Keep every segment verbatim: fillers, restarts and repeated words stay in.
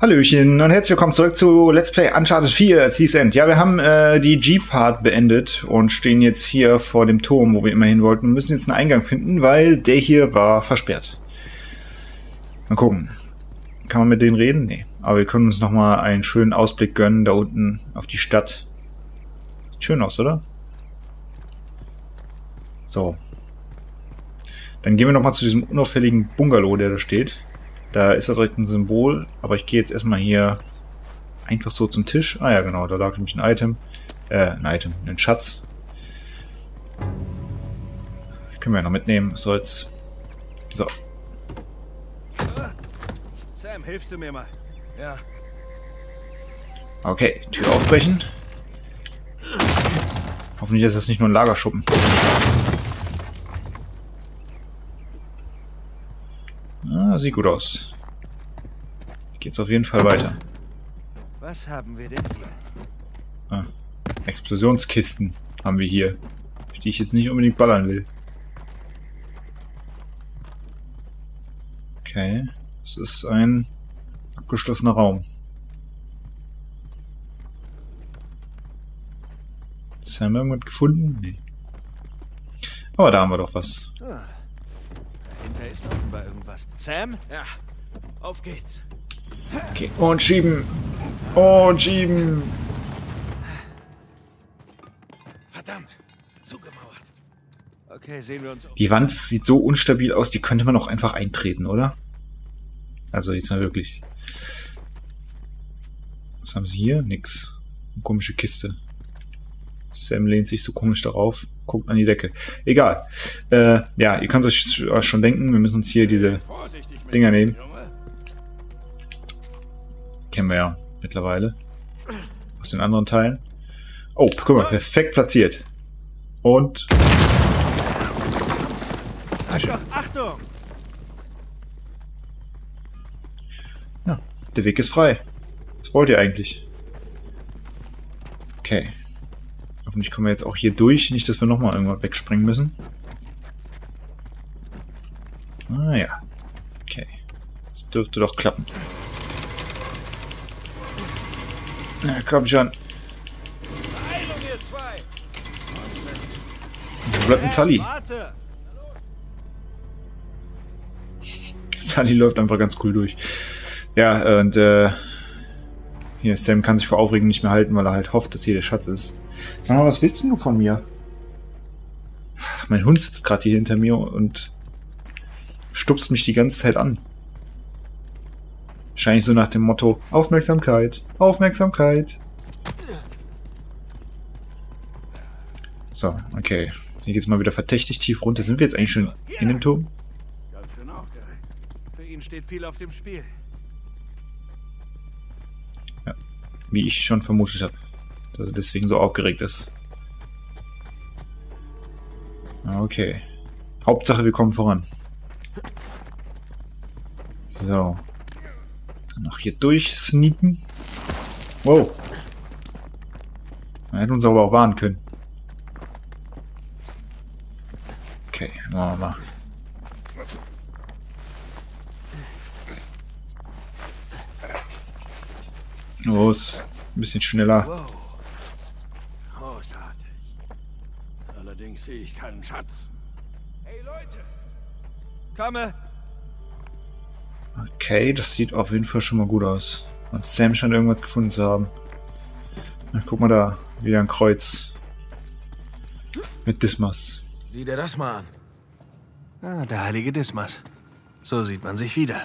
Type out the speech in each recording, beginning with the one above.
Hallöchen und herzlich willkommen zurück zu Let's Play Uncharted vier, Thief's End. Ja, wir haben äh, die Jeep-Fahrt beendet und stehen jetzt hier vor dem Turm, wo wir immer hin wollten und müssen jetzt einen Eingang finden, weil der hier war versperrt. Mal gucken. Kann man mit denen reden? Nee. Aber wir können uns nochmal einen schönen Ausblick gönnen, da unten auf die Stadt. Sieht schön aus, oder? So. Dann gehen wir nochmal zu diesem unauffälligen Bungalow, der da steht. Da ist da direkt ein Symbol, aber ich gehe jetzt erstmal hier einfach so zum Tisch. Ah ja, genau, da lag nämlich ein Item. Äh, ein Item, ein Schatz. Können wir ja noch mitnehmen, was soll's. So. Sam, hilfst du mir mal? Ja. Okay, Tür aufbrechen. Hoffentlich ist das nicht nur ein Lagerschuppen. Ah, sieht gut aus. Geht's auf jeden Fall weiter. Was haben wir denn hier? Ah, Explosionskisten haben wir hier, die ich jetzt nicht unbedingt ballern will. Okay, es ist ein abgeschlossener Raum. Sam irgendwas gefunden? Nee. Aber da haben wir doch was. Ah, dahinter ist offenbar irgendwas. Sam? Ja. Auf geht's. Okay, und schieben. Und schieben. Verdammt. Zugemauert. Okay, sehen wir uns um. Die Wand sieht so unstabil aus, die könnte man auch einfach eintreten, oder? Also jetzt mal wirklich. Was haben sie hier? Nix. Eine komische Kiste. Sam lehnt sich so komisch darauf, guckt an die Decke. Egal. Äh, ja, ihr könnt euch schon denken, wir müssen uns hier diese Dinger nehmen. Kennen wir ja mittlerweile. Aus den anderen Teilen. Oh, guck mal, perfekt platziert. Und... Doch, Achtung! Ja, der Weg ist frei. Was wollt ihr eigentlich? Okay. Hoffentlich kommen wir jetzt auch hier durch. Nicht, dass wir nochmal irgendwann wegspringen müssen. Ah ja. Okay. Das dürfte doch klappen. Na komm schon. Beeilung, ihr zwei! Wo bleibt denn Sully? Warte! Sully läuft einfach ganz cool durch. Ja, und äh, hier, Sam kann sich vor Aufregung nicht mehr halten, weil er halt hofft, dass hier der Schatz ist. Mama, was willst denn du von mir? Mein Hund sitzt gerade hier hinter mir und stupst mich die ganze Zeit an. Wahrscheinlich so nach dem Motto, Aufmerksamkeit, Aufmerksamkeit. So, okay. Hier geht's mal wieder verdächtig tief runter. Sind wir jetzt eigentlich schon in dem Turm? Für ihn steht viel auf dem Spiel. Ja, wie ich schon vermutet habe. Dass er deswegen so aufgeregt ist. Okay. Hauptsache, wir kommen voran. So. Dann noch hier durchsneaken. Wow. Man hätte uns aber auch warnen können. Okay, machen wir mal. Los, ein bisschen schneller. Wow. Großartig. Allerdings sehe ich keinen Schatz. Hey Leute! Komme! Okay, das sieht auf jeden Fall schon mal gut aus. Und Sam scheint irgendwas gefunden zu haben. Na, guck mal da, wieder ein Kreuz. Mit Dismas. Sieh dir das mal an. Ah, der heilige Dismas. So sieht man sich wieder.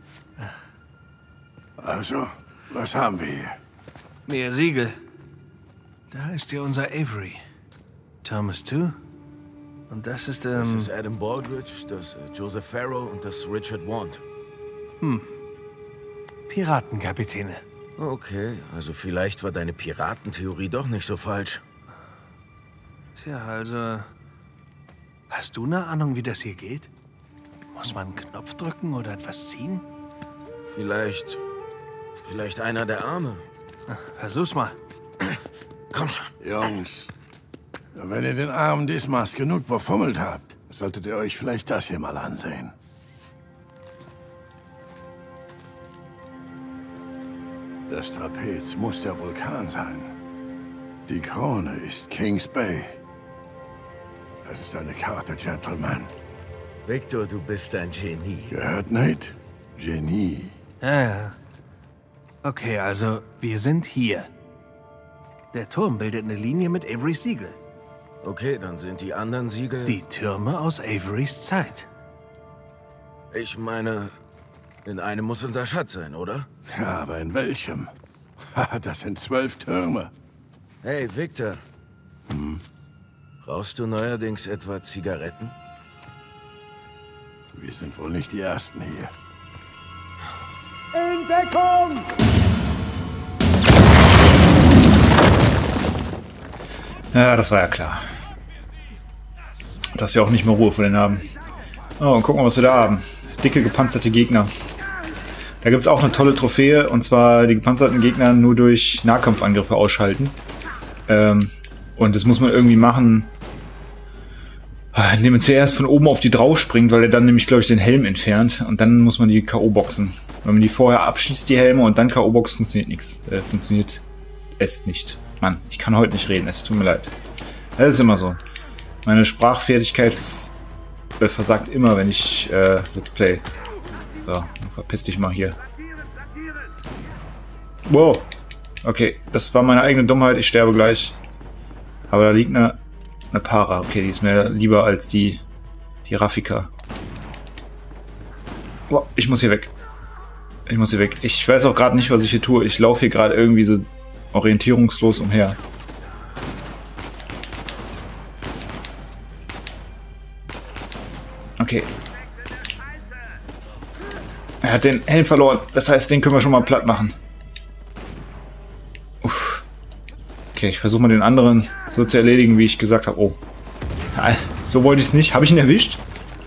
Also, was haben wir hier? Mehr Siegel. Da ist ja unser Avery. Thomas too. Und das ist, ähm... Das ist Adam Baldridge, das äh, Joseph Farrow und das Richard Wand. Hm. Piratenkapitäne. Okay, also vielleicht war deine Piratentheorie doch nicht so falsch. Tja, also... Hast du eine Ahnung, wie das hier geht? Muss man einen Knopf drücken oder etwas ziehen? Vielleicht... Vielleicht einer der Arme. Versuch's mal. Komm schon. Jungs, wenn ihr den armen Dismas genug befummelt habt, solltet ihr euch vielleicht das hier mal ansehen. Das Trapez muss der Vulkan sein. Die Krone ist Kings Bay. Das ist eine Karte, Gentleman. Victor, du bist ein Genie. Gehört, Nate? Genie. Ja, ja. Okay, also, wir sind hier. Der Turm bildet eine Linie mit Averys Siegel. Okay, dann sind die anderen Siegel... Die Türme aus Averys Zeit. Ich meine, in einem muss unser Schatz sein, oder? Ja, aber in welchem? Das sind zwölf Türme. Hey, Victor. Hm? Rauchst du neuerdings etwa Zigaretten? Wir sind wohl nicht die Ersten hier. In Deckung! Ja, das war ja klar. Dass wir auch nicht mehr Ruhe vor denen haben. Oh, und gucken wir, was wir da haben. Dicke, gepanzerte Gegner. Da gibt es auch eine tolle Trophäe, und zwar die gepanzerten Gegner nur durch Nahkampfangriffe ausschalten. Ähm, und das muss man irgendwie machen, indem man zuerst von oben auf die drauf springt, weil er dann nämlich, glaube ich, den Helm entfernt. Und dann muss man die K O boxen. Wenn man die vorher abschießt, die Helme, und dann K O boxt, funktioniert nichts. Äh, funktioniert es nicht. Mann, ich kann heute nicht reden, es tut mir leid. Das ist immer so. Meine Sprachfertigkeit versagt immer, wenn ich äh, Let's Play. So, dann verpiss dich mal hier. Wow. Okay, das war meine eigene Dummheit, ich sterbe gleich. Aber da liegt eine, eine Para. Okay, die ist mir lieber als die, die Rafika. Wow, ich muss hier weg. Ich muss hier weg. Ich weiß auch gerade nicht, was ich hier tue. Ich laufe hier gerade irgendwie so orientierungslos umher. Okay. Er hat den Helm verloren. Das heißt, den können wir schon mal platt machen. Uff. Okay, ich versuche mal den anderen so zu erledigen, wie ich gesagt habe. Oh. Ja, so wollte ich es nicht. Habe ich ihn erwischt?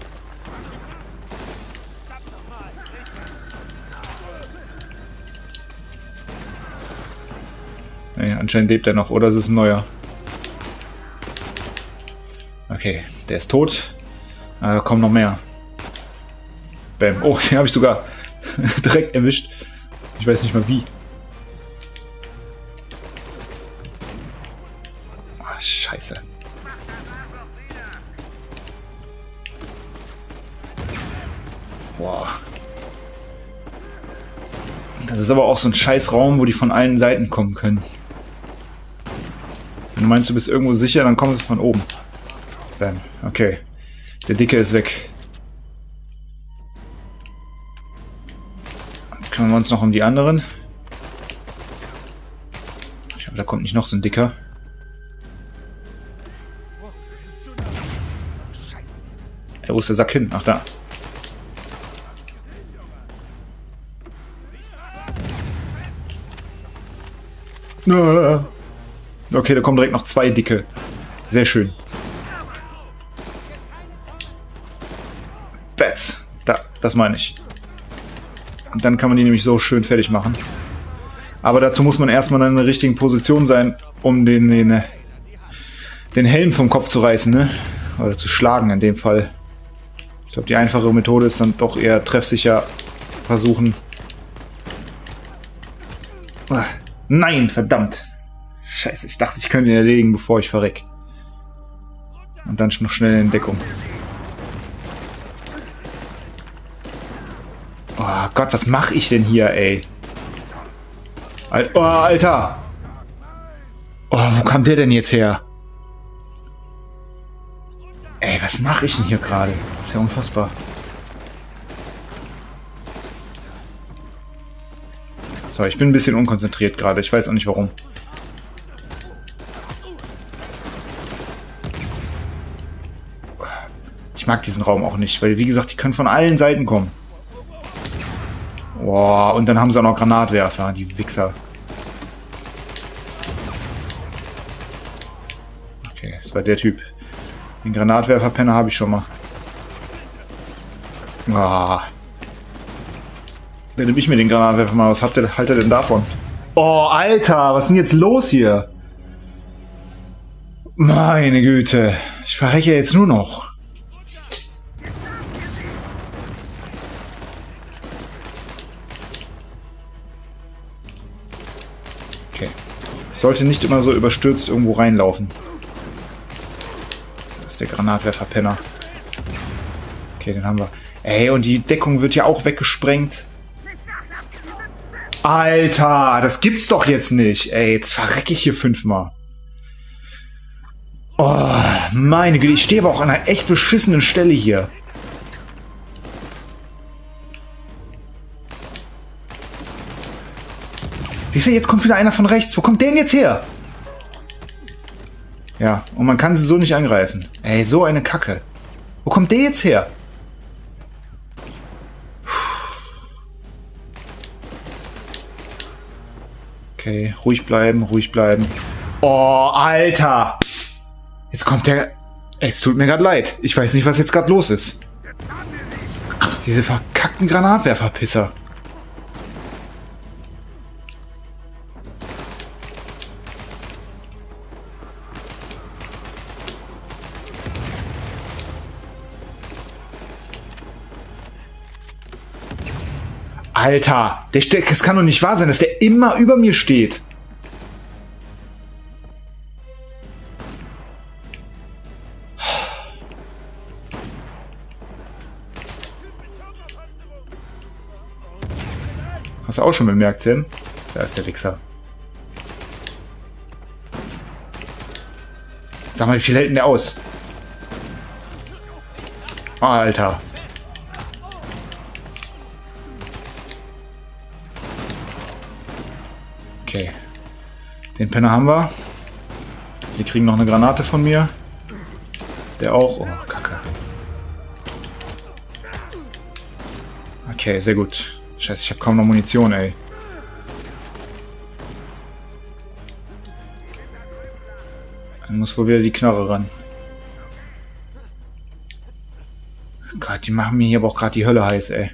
Nee, anscheinend lebt er noch. Oder ist es ein neuer? Okay, der ist tot. Ah, da kommen noch mehr. Bam. Oh, den habe ich sogar direkt erwischt. Ich weiß nicht mal wie. Oh, scheiße. Boah. Das ist aber auch so ein scheiß Raum, wo die von allen Seiten kommen können. Wenn du meinst, du bist irgendwo sicher, dann kommt es von oben. Bam. Okay. Der Dicke ist weg. Jetzt kümmern wir uns noch um die anderen. Ich hoffe, da kommt nicht noch so ein Dicker. Hey, wo ist der Sack hin? Ach, da. Okay, da kommen direkt noch zwei Dicke. Sehr schön. Bats. Da, das meine ich. Und dann kann man die nämlich so schön fertig machen. Aber dazu muss man erstmal in der richtigen Position sein, um den, den, den Helm vom Kopf zu reißen, ne? Oder zu schlagen in dem Fall. Ich glaube, die einfache Methode ist dann doch eher treffsicher versuchen. Ah, nein, verdammt. Scheiße, ich dachte, ich könnte ihn erledigen, bevor ich verreck. Und dann noch schnell in Deckung. Oh Gott, was mache ich denn hier, ey? Al oh, Alter! Oh, wo kam der denn jetzt her? Ey, was mache ich denn hier gerade? Das ist ja unfassbar. So, ich bin ein bisschen unkonzentriert gerade. Ich weiß auch nicht warum. Ich mag diesen Raum auch nicht, weil, wie gesagt, die können von allen Seiten kommen. Boah, und dann haben sie auch noch Granatwerfer, die Wichser. Okay, das war der Typ. Den Granatwerfer-Penner habe ich schon mal. Ah. Dann nehme ich mir den Granatwerfer mal. Was habt ihr, haltet ihr denn davon? Oh, Alter, was ist denn jetzt los hier? Meine Güte. Ich verrecke jetzt nur noch. Okay. Ich sollte nicht immer so überstürzt irgendwo reinlaufen. Das ist der Granatwerfer-Penner. Okay, den haben wir. Ey, und die Deckung wird ja auch weggesprengt. Alter, das gibt's doch jetzt nicht. Ey, jetzt verrecke ich hier fünfmal. Oh, meine Güte, ich stehe aber auch an einer echt beschissenen Stelle hier. Siehst du, jetzt kommt wieder einer von rechts. Wo kommt der denn jetzt her? Ja, und man kann sie so nicht angreifen. Ey, so eine Kacke. Wo kommt der jetzt her? Okay, ruhig bleiben, ruhig bleiben. Oh, Alter! Jetzt kommt der... Es tut mir gerade leid. Ich weiß nicht, was jetzt gerade los ist. Diese verkackten Granatwerferpisser. Alter, der steht, das kann doch nicht wahr sein, dass der immer über mir steht. Hast du auch schon bemerkt, Sam? Da ist der Wichser. Sag mal, wie viel hält denn der aus? Alter. Okay. Den Penner haben wir. Die kriegen noch eine Granate von mir. Der auch. Oh, Kacke. Okay, sehr gut. Scheiße, ich habe kaum noch Munition, ey. Dann muss wohl wieder die Knarre ran. Gott, die machen mir hier aber auch gerade die Hölle heiß, ey.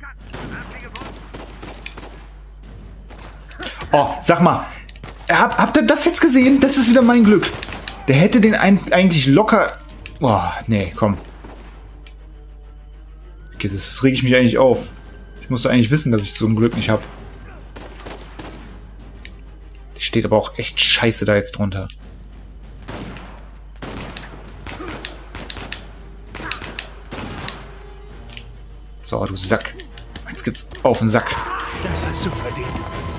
Oh, sag mal. Hab, habt ihr das jetzt gesehen? Das ist wieder mein Glück. Der hätte den ein, eigentlich locker... Oh, nee, komm. Okay, das, das reg ich mich eigentlich auf. Ich musste eigentlich wissen, dass ich so ein Glück nicht habe. Die steht aber auch echt scheiße da jetzt drunter. So, du Sack. Jetzt gibt's auf den Sack. Das hast du verdient.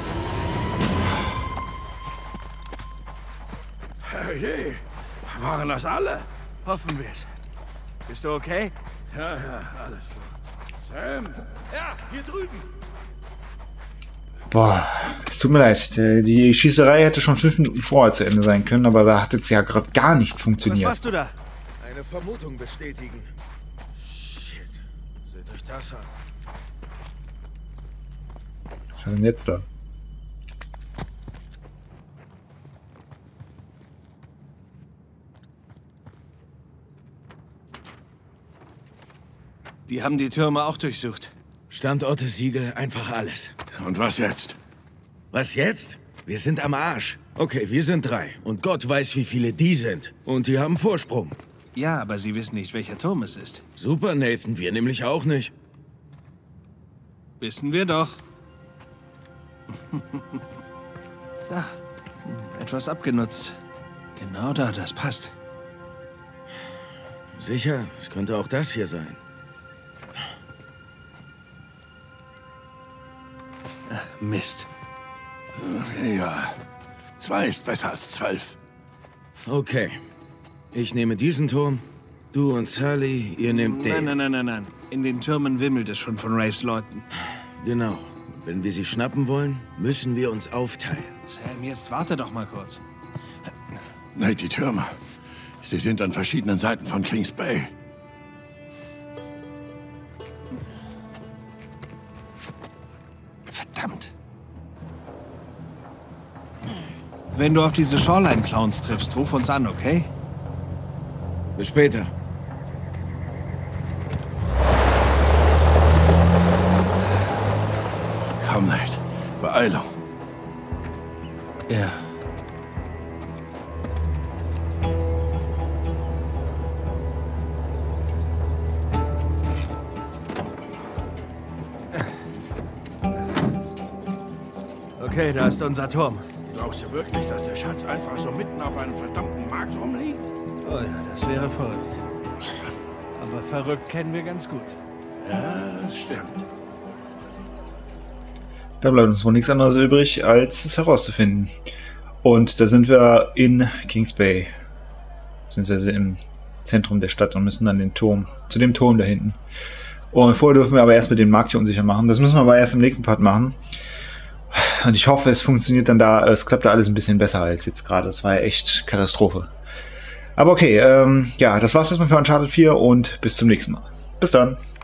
Herrje, waren das alle? Hoffen wir's. Bist du okay? Ja, ja, alles gut. Sam? Ja, hier drüben. Boah, es tut mir leid. Die Schießerei hätte schon fünf Minuten vorher zu Ende sein können, aber da hat jetzt ja gerade gar nichts funktioniert. Was machst du da? Eine Vermutung bestätigen. Shit. Seht euch das an. Was ist denn jetzt da? Die haben die Türme auch durchsucht. Standorte, Siegel, einfach alles. Und was jetzt? Was jetzt? Wir sind am Arsch. Okay, wir sind drei. Und Gott weiß, wie viele die sind. Und die haben Vorsprung. Ja, aber sie wissen nicht, welcher Turm es ist. Super, Nathan. Wir nämlich auch nicht. Wissen wir doch. Da. Etwas abgenutzt. Genau da, das passt. Sicher, es könnte auch das hier sein. Mist. Ja, zwei ist besser als zwölf. Okay. Ich nehme diesen Turm. Du und Sally, ihr nehmt den. Nein, nein, nein, nein, nein. In den Türmen wimmelt es schon von Raves Leuten. Genau. Wenn wir sie schnappen wollen, müssen wir uns aufteilen. Sam, jetzt warte doch mal kurz. Nein, die Türme. Sie sind an verschiedenen Seiten von Kings Bay. Verdammt. Wenn du auf diese Shoreline-Clowns triffst, ruf uns an, okay? Bis später. Komm, Nate. Beeilung. Ja. Okay, da ist unser Turm. Glaubst du wirklich, dass der Schatz einfach so mitten auf einem verdammten Markt rumliegt? Oh ja, das wäre verrückt. Aber verrückt kennen wir ganz gut. Ja, das stimmt. Da bleibt uns wohl nichts anderes übrig, als es herauszufinden. Und da sind wir in Kings Bay. Beziehungsweise im Zentrum der Stadt und müssen dann den Turm, zu dem Turm da hinten. Und vorher dürfen wir aber erst mit dem Markt hier unsicher machen. Das müssen wir aber erst im nächsten Part machen. Und ich hoffe, es funktioniert dann da, es klappt da alles ein bisschen besser als jetzt gerade. Das war ja echt Katastrophe. Aber okay, ähm, ja, das war's erstmal für Uncharted vier und bis zum nächsten Mal. Bis dann.